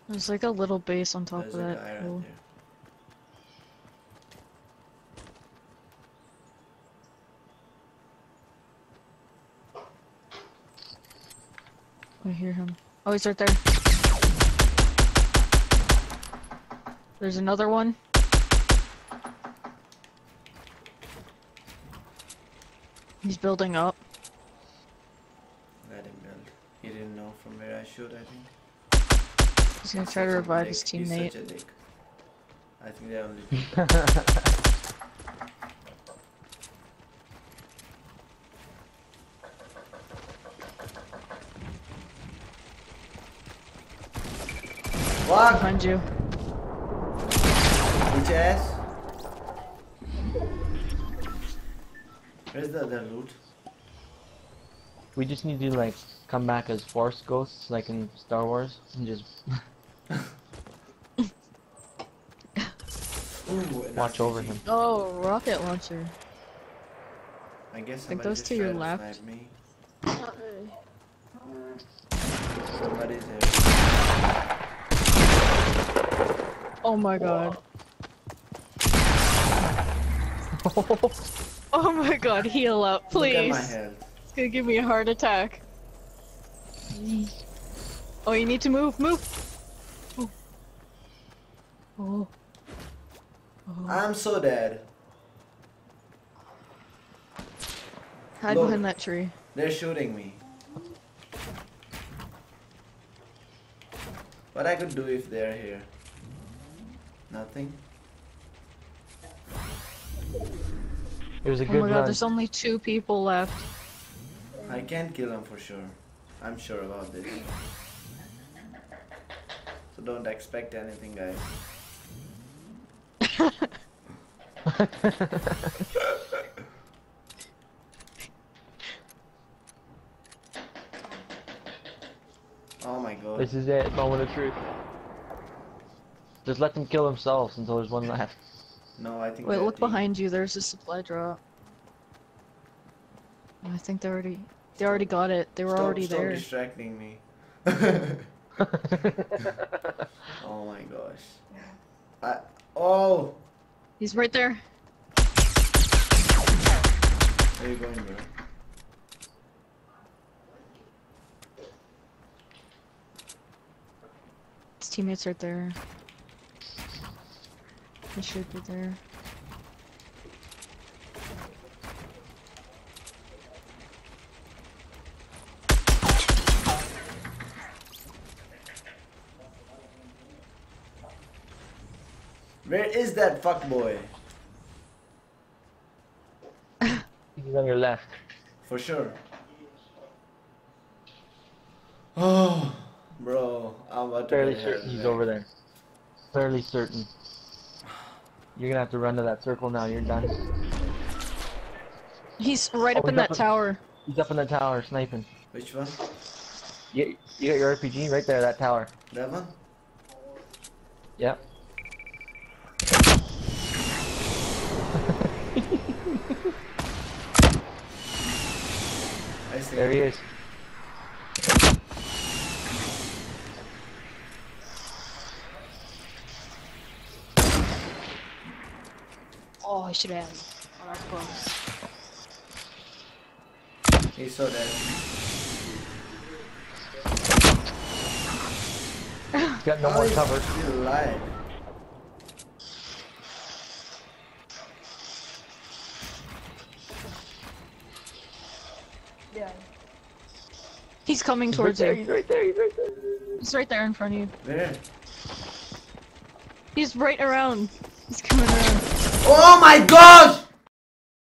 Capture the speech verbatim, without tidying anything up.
There's like a little base on top There's of a that guy right hill. there. I hear him. Oh, he's right there. There's another one. He's building up. Let him build. He didn't know from where I shoot, I think. He's gonna He's try to such a revive dick. his He's teammate. such a dick. I think they only. What? Behind you. Which ass? Where's the other loot? We just need to like come back as Force Ghosts, like in Star Wars, and just Ooh, an watch R P G. over him. Oh, rocket launcher. I guess I think somebody those just to your tried to left. snipe me. Somebody's here. Oh my god. Oh my god, heal up, Look at my please. health. It's gonna give me a heart attack. Oh, you need to move, move. Oh. Oh. Oh. I'm so dead. Hide Look. behind that tree. They're shooting me. What I could do if they're here? Nothing. It was a Oh good my god, run. there's only two people left. I can kill them for sure. I'm sure about this. So don't expect anything, guys. Oh my god. This is it, moment of truth. Just let them kill themselves until there's one left. No, I think. Wait, they're look team. behind you, there's a supply drop. I think they already they already got it. They were Stop, already stop there. distracting me. Oh my gosh. I. Oh. He's right there. Where are you going, bro? His teammate's right there. He should be there. Where is that fuckboy? He's on your left. For sure. Oh, bro, I'm about to Fairly get certain held he's back. over there. Fairly certain. You're gonna have to run to that circle now. You're done. He's right Oh, up in he's that up in- tower. He's up in the tower sniping. Which one? You, you got your R P G right there, that tower. That one? Yep. I see. There he is. Oh, I should have. Oh, that's close. He's so dead. He's got no How more is cover. he still alive? Yeah. He's coming He's right towards there, you. he's right there, he's right there. He's right there in front of you. Where? He's right around. He's coming around. Oh my gosh!